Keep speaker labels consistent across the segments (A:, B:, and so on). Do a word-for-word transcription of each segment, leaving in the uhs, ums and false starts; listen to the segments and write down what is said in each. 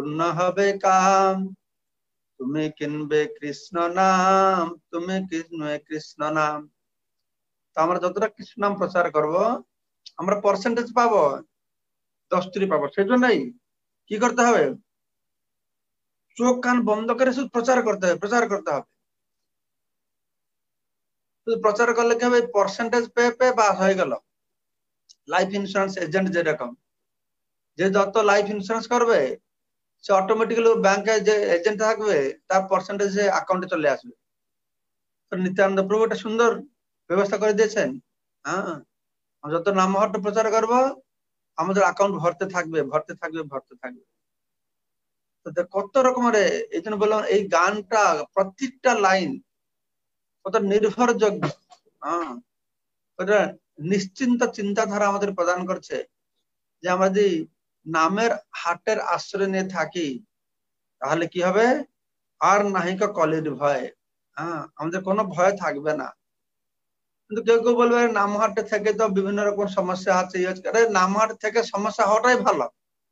A: পূর্ণ হবে কাম। তুমি কিনবে কৃষ্ণ নাম, তুমি কিনবে কৃষ্ণ নাম। তো আমরা যতটা কৃষ্ণ নাম প্রচার করব আমরা পার্সেন্টেজ পাবো, দশটি পাবো। সেই জন্যই কি করতে হবে, চোখ কান বন্ধ করে শুধু প্রচার করতে হবে, প্রচার করতে হবে। শুধু প্রচার করলে কি হবে, পার্সেন্টেজ পেয়ে পেয়ে বাস হয়ে গেল। লাইফ ইন্স্যুরেন্স এজেন্ট যেরকম, যে যত লাইফ ইন্স্যুরেন্স করবে সে অটোমেটিক্যালি ব্যাংকে যে এজেন্ট থাকবে তার পার্সেন্টেজ অ্যাকাউন্টে চলে আসবে। তো নিত্যানন্দ প্রভু একটা সুন্দর ব্যবস্থা করে দিয়েছেন। হ্যাঁ, যত নাম হট্ট প্রচার করবো আমাদের অ্যাকাউন্ট ভরতে থাকবে, ভরতে থাকবে, ভরতে থাকবে। তো কত রকমের, এই জন্য বললাম এই গানটা প্রত্যেকটা লাইন কত নির্ভরযোগ্য। হ্যাঁ, ওটা নিশ্চিন্ত চিন্তাধারা আমাদের প্রদান করছে যে আমরা যদি নামের হাটের আশ্রয় নিয়ে থাকি তাহলে কি হবে, আর নাহিক কলির ভয়। হ্যাঁ, আমাদের কোনো ভয় থাকবে না। কিন্তু কেউ কেউ বলবে নামহাটে থেকে তো বিভিন্ন রকম সমস্যা আছে। আরে নামহাট থেকে সমস্যা হওয়াটাই ভালো,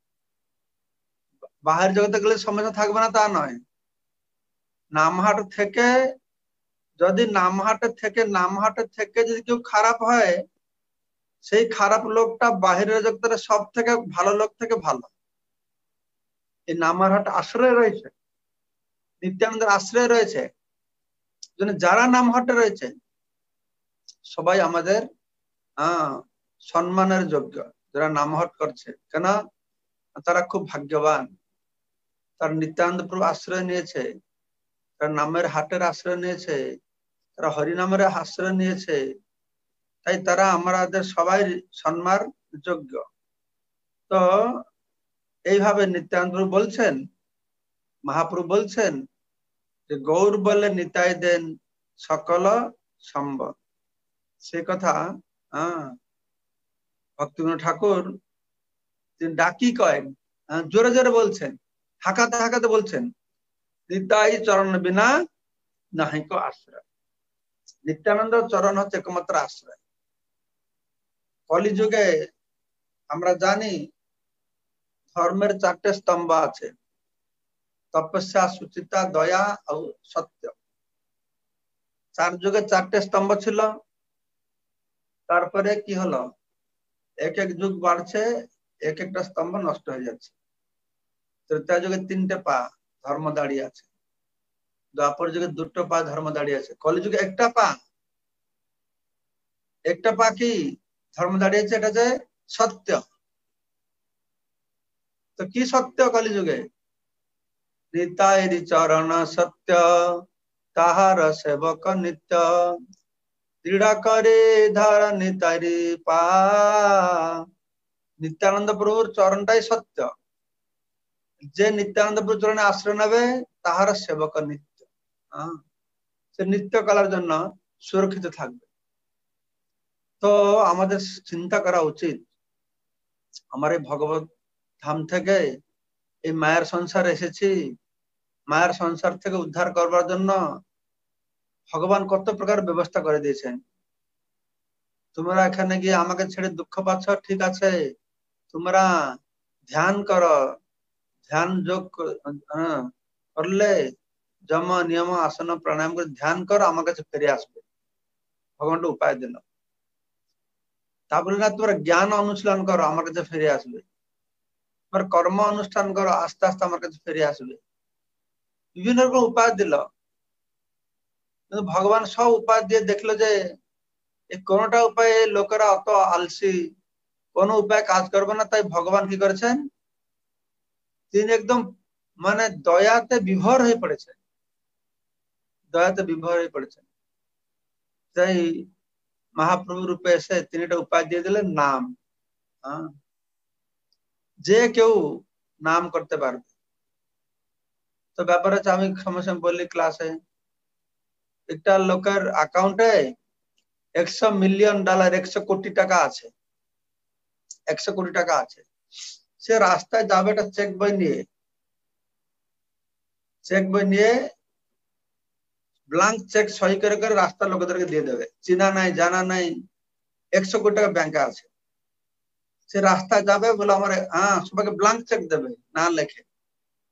A: বাহির জগতে গেলে সমস্যা থাকবে না তা নয়। নামহাট থেকে যদি নামহাটে থেকে নামহাটে থেকে যদি কেউ খারাপ হয়, সেই খারাপ লোকটা বাহিরের জগতের সব থেকে ভালো লোক থেকে ভালো। এই নামহাট আশ্রয় রয়েছে, নিত্যানন্দের আশ্রয় রয়েছে। যারা নামহাটে রয়েছে সবাই আমাদের আহ সম্মানের যোগ্য। যারা নামহাট করছে কেন, তারা খুব ভাগ্যবান। তার নিত্যানন্দ প্রভু আশ্রয় নিয়েছে, তার নামের হাটের আশ্রয় নিয়েছে, তারা হরিনামের আশ্রয় নিয়েছে, তাই তারা আমাদের সবাই সম্মান যোগ্য। তো এইভাবে নিত্যানন্দ প্রভু বলছেন, মহাপ্রভু বলছেন যে গৌর বলে নিতাই দেন সকল সম্বল। সে কথা আহ ভক্তিবিনোদ ঠাকুর তিনি ডাকি কয়েন জোরে জোরে বলছেন, হাঁকাতে হাঁকাতে বলছেন, নিতাই চরণ বিনা নাহিক আশ্রয়। নিত্যানন্দ চরণ হচ্ছে একমাত্র আশ্রয়। কলিযুগে আমরা জানি ধর্মের চারটে স্তম্ভ আছে, তপস্যা, সুচিতা, দয়া ও সত্য। চার যুগে চারটে স্তম্ভ ছিল। তারপরে কি হলো, এক এক যুগ বাড়ছে, এক একটা স্তম্ভ নষ্ট হয়ে যাচ্ছে। ত্রেতা যুগে তিনটে পা ধর্ম দাঁড়িয়ে আছে, দ্বাপর যুগে দুটো পা ধর্ম দাঁড়িয়ে আছে, কলিযুগে একটা পা। একটা পা কি ধর্ম দাঁড়িয়েছে, এটা যে সত্য। তো কি সত্য কলিযুগে, নিতাইরি চরণ সত্য, তাহার সেবক নিত্য, দৃঢ় করে ধর নিতাইরি পা। নিত্যানন্দ প্রভুর চরণটাই সত্য। যে নিত্যানন্দ প্রভুর চরণে আশ্রয় নেবে তাহার সেবক নিত্য। সে নিত্য কালের জন্য সুরক্ষিত থাকবে। তো আমাদের চিন্তা করা উচিত, আমার এই ভগবত ধাম থেকে এই মায়ের সংসার এসেছি, মায়ের সংসার থেকে উদ্ধার করবার জন্য ভগবান কত প্রকার ব্যবস্থা করে দিয়েছেন। তোমরা এখানে গিয়ে আমাকে ছেড়ে দুঃখ পাচ্ছ, ঠিক আছে, তোমরা ধ্যান করো, ধ্যান যোগ করলে যম নিয়ম আসন প্রাণায়াম করে ধ্যান করো, আমার কাছে ফিরে আসবে। ভগবান উপায় দিল। তা বলে না তোমরা জ্ঞান অনুশীলন করো, আমার কাছে ফিরে আসবে। তোমার কর্ম অনুষ্ঠান করো, আস্তে আস্তে আমার কাছে ফিরে আসবে। বিভিন্ন রকম উপায় দিল, কিন্তু ভগবান সব উপায় দিয়ে দেখলো যে এই কোনটা উপায়ে লোকেরা অত আলসি, কোন উপায় কাজ করবে না। তাই ভগবান কি করেছেন, তিনি একদম মানে দয়াতে বিভোর হয়ে পড়েছেন, দয়াতে বিভোর হয়ে পড়েছেন। তাই মহাপ্রভু রূপে এসে তিনি একটা উপায় দিয়ে দিলেন, নাম। যে কেউ নাম করতে পারবে। তো ব্যাপার হচ্ছে, আমি সমস্যা বললি ক্লাসে, একটা লোকের অ্যাকাউন্টে একশো মিলিয়ন ডলার একশো কোটি টাকা আছে, একশো কোটি টাকা আছে। সে রাস্তায় যাবে একটা চেক বই নিয়ে, চেক বই নিয়ে ব্লাঙ্ক চেক সই করে করে রাস্তার লোকেদেরকে দিয়ে দেবে, চিনা নাই জানা নাই, একশো কোটি টাকা ব্যাংকে আছে। সে রাস্তায় যাবে বলে আমার হ্যাঁ সবাইকে ব্লাঙ্ক চেক দেবে, না লেখে।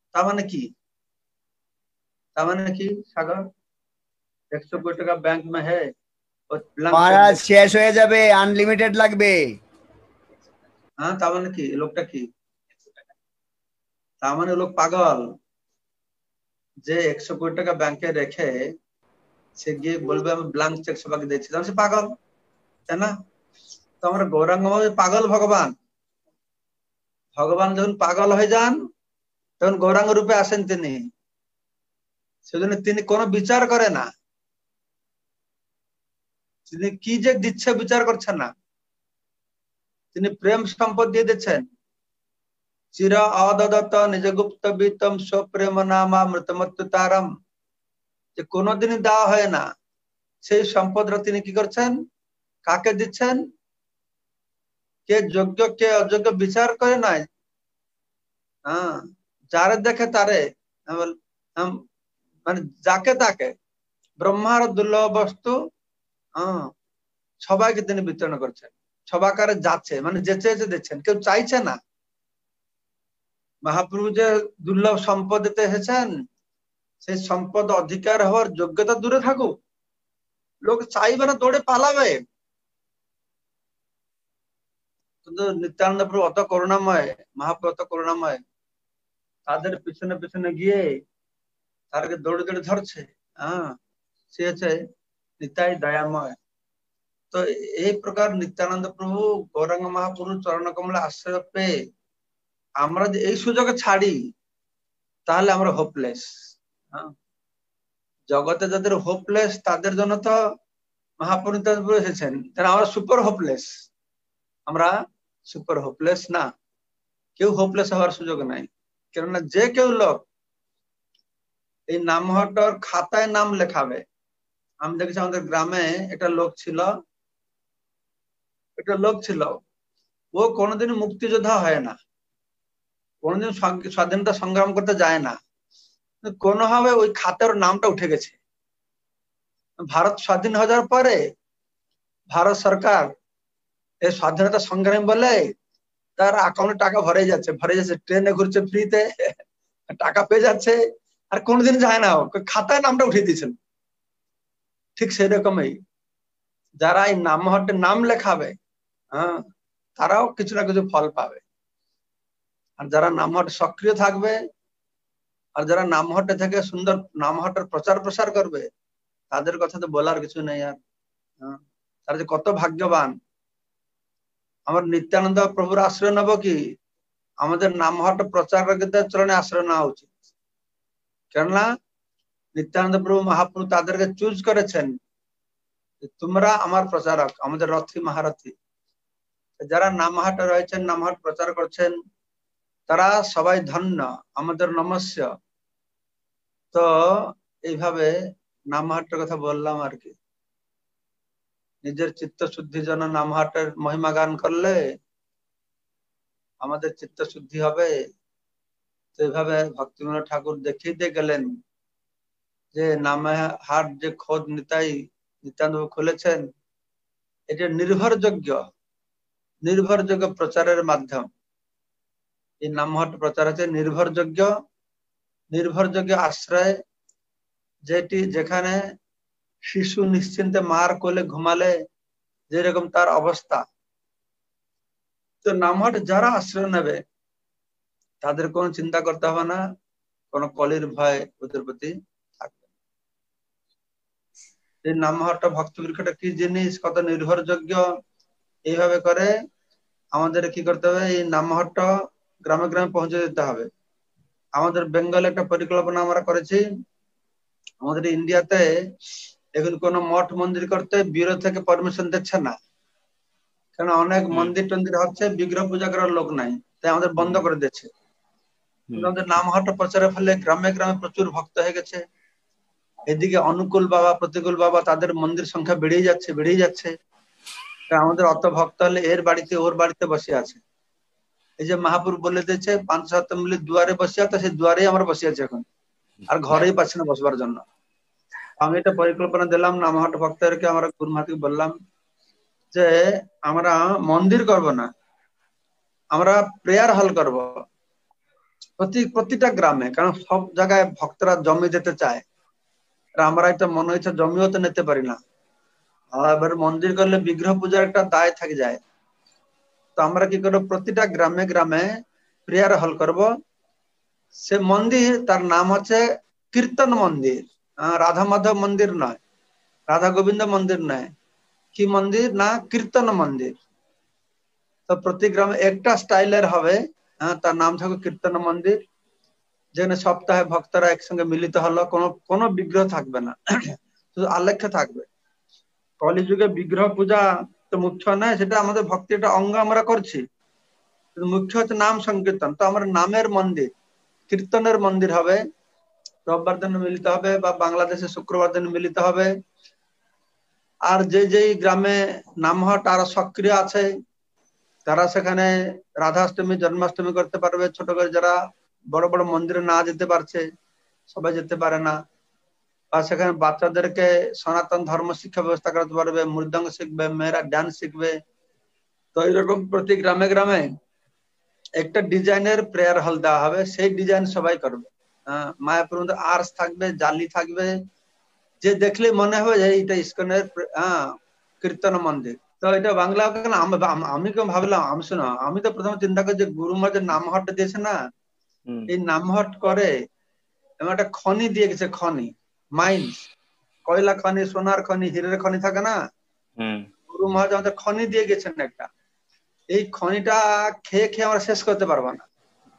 A: তা মানে কি তা মানে কি সাগর একশো কোটি টাকা ব্যাংক में है और ब्लैंक चेक
B: মহারাজ
A: देख
B: শেষ হয়ে যাবে, আনলিমিটেড লাগবে।
A: हाँ তা মানে কি লোকটা কি তা মানে লোক পাগল যে একশো কোটি টাকা ব্যাংকে রেখে সে গিয়ে বলবে আমি ব্ল্যাঙ্ক চেক সবাইকে দিচ্ছি তাহলে সে পাগল তাই না তো আমরা গৌরাঙ্গ মহারাজ পাগল ভগবান ভগবান যখন পাগল হয়ে যান তখন গৌরাঙ্গ রূপে আসেন তিনি সেজন্য তিনি কোনো বিচার করে না তিনি কি যে দিচ্ছে বিচার করছেন না তিনি প্রেম সম্পদ দিয়ে দিচ্ছেন চির অদদত নিজ গুপ্ত বিতম স্বপ্রেম নামা মৃতমত্তু তারম যে কোনোদিনই দেওয়া হয় না সেই সম্পদটা তিনি কি করছেন কাকে দিচ্ছেন কে যোগ্য কে অযোগ্য বিচার করে নাই হ্যাঁ যারে দেখে তারে মানে যাকে তাকে ব্রহ্মার দুর্লভ বস্তু হ্যাঁ সবাইকে তিনি বিতরণ করছেন সবাকারে যাচ্ছে মানে যে চেয়েছে দিচ্ছেন কেউ চাইছে না মহাপ্রভু যে দুর্লভ সম্পদ দিতে এসেছেন সেই সম্পদ অধিকার হওয়ার যোগ্যতা দূরে থাকুক লোক চাইবে না দৌড়ে পালাবে কিন্তু নিত্যানন্দ প্রভু অত করুণাময় মহাপ্রভু অত করুণাময় তাদের পিছনে পিছনে গিয়ে তাদেরকে দৌড়ে দৌড়ে ধরছে হ্যাঁ সে হচ্ছে নিতাই দয়াময় তো এই প্রকার নিত্যানন্দ প্রভু গৌরাঙ্গ মহাপ্রভু চরণ কমলে আশ্রয় পেয়ে আমরা যে এই সুযোগে ছাড়ি তাহলে আমরা হোপলেস হ্যাঁ জগতে যাদের হোপলেস তাদের জন্য তো মহাপ্রভু এসেছেন তারা আমরা সুপার হোপলেস আমরা সুপার হোপলেস না কেউ হোপলেস হওয়ার সুযোগ নাই কেননা যে কেউ লোক এই নামহট্টর খাতায় নাম লেখাবে আমি দেখেছি আমাদের গ্রামে একটা লোক ছিল একটা লোক ছিল ও কোনোদিন মুক্তিযোদ্ধা হয় না কোনোদিন স্বাধীনতা সংগ্রাম করতে যায় না কোনোভাবে ওই খাতার নামটা উঠে গেছে ভারত স্বাধীন হয়ে যাওয়ার পরে ভারত সরকার এই স্বাধীনতা সংগ্রাম বলে তার অ্যাকাউন্টে টাকা ভরে যাচ্ছে ভরে যাচ্ছে ট্রেনে ঘুরছে ফ্রিতে টাকা পেয়ে যাচ্ছে আর কোনোদিন যায় না খাতায় নামটা উঠিয়ে দিয়েছেন ঠিক সেরকমই যারা এই নামহট্টে নাম লেখাবে হ্যাঁ তারাও কিছু না কিছু ফল পাবে আর যারা নামহট্টে সক্রিয় থাকবে আর যারা নামহট্টে থেকে সুন্দর নামহট্টের প্রচার প্রসার করবে তাদের কথা তো বলার কিছু নেই আর তারা যে কত ভাগ্যবান আমার নিত্যানন্দ প্রভুর আশ্রয় নেব কি আমাদের নামহট্ট প্রচারকদের চরণে আশ্রয় নেওয়া উচিত কেননা নিত্যানন্দ প্রভু মহাপ্রভু তাদেরকে চুজ করেছেন তোমরা আমার প্রচারক আমাদের রথী মহারথী যারা নামহাটে রয়েছেন নামহাট প্রচার করছেন তারা সবাই ধন্য আমাদের নমস্য তো এইভাবে নামহাটের কথা বললাম আর কি নিজের চিত্ত শুদ্ধির জন্য নামহাটের মহিমা গান করলে আমাদের চিত্ত শুদ্ধি হবে তো এইভাবে ভক্তিবিনোদ ঠাকুর দেখিয়ে দিয়ে গেলেন যে নামহাট যে খোদ নিতাই নিত্যানন্দ খুলেছেন এটা নির্ভরযোগ্য নির্ভরযোগ্য প্রচারের মাধ্যম এই নামহাট প্রচার হচ্ছে নির্ভরযোগ্য নির্ভরযোগ্য আশ্রয় যেটি যেখানে শিশু নিশ্চিন্তে মার কোলে ঘুমালে যেরকম তার অবস্থা তো নামহাট যারা আশ্রয় নেবে তাদের কোনো চিন্তা করতে হবে না কোনো কলির ভয় ওদের প্রতি থাকবে এই নামহাটটা ভক্ত বৃক্ষটা কি জিনিস কত নির্ভরযোগ্য এইভাবে করে আমাদের কি করতে হবে এই নামহাটটা গ্রামে গ্রামে পৌঁছে দিতে হবে আমাদের বেঙ্গলে একটা পরিকল্পনা আমরা করেছি আমাদের ইন্ডিয়াতে এখন কোন মঠ মন্দির করতে ব্যুরো থেকে পারমিশন দিচ্ছে না কারণ অনেক মন্দির টন্দির হচ্ছে বিগ্রহ পূজা করার লোক নাই তাই আমাদের বন্ধ করে দিচ্ছে আমাদের নামহাট্টা প্রচারের ফলে গ্রামে গ্রামে প্রচুর ভক্ত হয়ে গেছে এদিকে অনুকূল বাবা প্রতিকূল বাবা তাদের মন্দির সংখ্যা বেড়েই যাচ্ছে বেড়েই যাচ্ছে আমাদের অত ভক্ত হলে এর বাড়িতে ওর বাড়িতে বসে আছে এই যে মহাপুর বলে দিয়েছে পাঁচ সাত মিলি দুয়ারে বসে আছে সেই দুয়ারেই আমরা বসে আছি এখন আর ঘরেই পাচ্ছি না বসবার জন্য আমি এটা পরিকল্পনা দিলাম নামহাট ভক্তদেরকে আমরা গুরুমাতিকে বললাম যে আমরা মন্দির করব না আমরা প্রেয়ার হল করব প্রতি প্রতিটা গ্রামে, কারণ সব জায়গায় ভক্তরা জমি দিতে চায়, আর আমরা এটা মনে হচ্ছে জমিও তো নিতে পারি না। আর এবার মন্দির করলে বিগ্রহ পূজার একটা দায় থেকে যায়। তো আমরা কি করবো, প্রতিটা গ্রামে গ্রামে প্রেয়ার হল করব। সে মন্দির তার নাম হচ্ছে কীর্তন মন্দির, আহ, রাধা মাধব মন্দির নয়, রাধা গোবিন্দ মন্দির নয়। কি মন্দির না, কীর্তন মন্দির। তো প্রতি গ্রামে একটা স্টাইলের হবে, হ্যাঁ, তার নাম থাকবে কীর্তন মন্দির, যেখানে সপ্তাহে ভক্তরা একসঙ্গে মিলিত হলো, কোনো কোনো বিগ্রহ থাকবে না, শুধু আলেখ্য থাকবে। কলিযুগে বিগ্রহ পূজা তো মুখ্য নয়, সেটা আমাদের ভক্তি একটা অঙ্গ আমরা করছি, কিন্তু মুখ্য হচ্ছে নাম সংকীর্তন। তো আমার নামের মন্দির, কীর্তনের মন্দির হবে, রোববার দিন মিলিত হবে বা বাংলাদেশে শুক্রবার দিন মিলিত হবে। আর যে যেই গ্রামে নামহট আরো সক্রিয় আছে, তারা সেখানে রাধাষ্টমী জন্মাষ্টমী করতে পারবে। ছোট করে যারা বড় বড় মন্দিরে না যেতে পারছে, সবাই যেতে পারে না, আর সেখানে বাচ্চাদেরকে সনাতন ধর্ম শিক্ষা ব্যবস্থা করতে পারবে, মৃদঙ্গ শিখবে, মেয়েরা ডান্স শিখবে। তো এরকম প্রতি গ্রামে গ্রামে একটা ডিজাইনের প্রেয়ার হল দেওয়া হবে, সেই ডিজাইন সবাই করবে। আহ মায়াপুর মধ্যে আর্টস থাকবে, জালি থাকবে, যে দেখলে মনে হবে যে এটা ইস্কনের আহ কীর্তন মন্দির। তো এটা বাংলা কেন, আমি কেউ ভাবলাম, আমি শোনো, আমি তো প্রথমে চিন্তা করি যে গুরুমা যে নামহট দিয়েছে না, এই নামহট করে এমন একটা খনি দিয়ে গেছে, খনি মাইন্স, কয়লা খনি, সোনার খনি, হীরের খনি থাকে না, গুরু মহারাজ আমাদের খনি দিয়ে গেছেন একটা। এই খনিটা খেয়ে খেয়ে আমরা শেষ করতে পারবো না।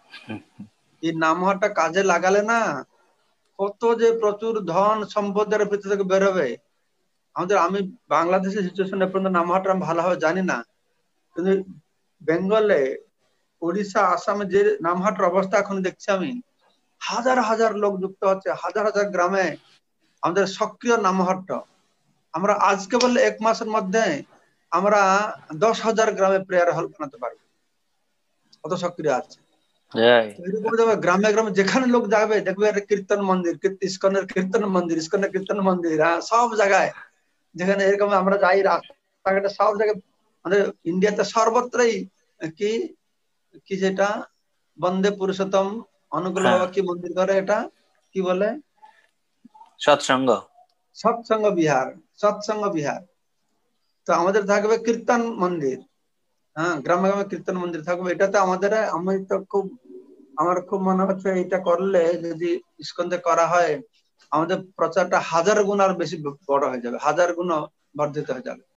A: এই নামহটটা কাজে লাগালে না, কত যে প্রচুর ধন সম্পদের ভিতর থেকে বেরোবে। আমাদের, আমি বাংলাদেশের সিচুয়েশন পর্যন্ত নামহটটা আমি ভালোভাবে জানি না, কিন্তু বেঙ্গলে, উড়িষ্যা, আসামে যে নামহাটের অবস্থা এখন দেখছি আমি, হাজার হাজার লোক যুক্ত হচ্ছে, হাজার হাজার গ্রামে আমাদের সক্রিয় নামহাটটা। আমরা আজকে বললে এক মাসের মধ্যে আমরা দশ হাজার গ্রামে প্রেয়ার হল বানাতে পারবো, কত সক্রিয় আছে। গ্রামে গ্রামে যেখানে লোক যাবে দেখবে কীর্তন মন্দির, ইস্কনের কীর্তন মন্দির, ইস্কনের কীর্তন মন্দির, হ্যাঁ, সব জায়গায় যেখানে এরকম আমরা যাই রাস্তাঘাটে সব জায়গায়, আমাদের ইন্ডিয়াতে সর্বত্রই কি কি যেটা বন্দে পুরুষোত্তম অনুকূল বাবা কি মন্দির করে, এটা কি বলে,
C: সৎসঙ্গ,
A: সৎসঙ্গ বিহার, সৎসঙ্গ বিহার। তো আমাদের থাকবে কীর্তন মন্দির, হ্যাঁ, গ্রামে গ্রামে কীর্তন মন্দির থাকবে। এটাতে আমাদের, আমি তো খুব, আমার খুব মনে হচ্ছে এটা করলে, যদি ইস্কনে করা হয়, আমাদের প্রচারটা হাজার গুণ আর বেশি বড় হয়ে যাবে, হাজার গুণ বর্ধিত হয়ে যাবে।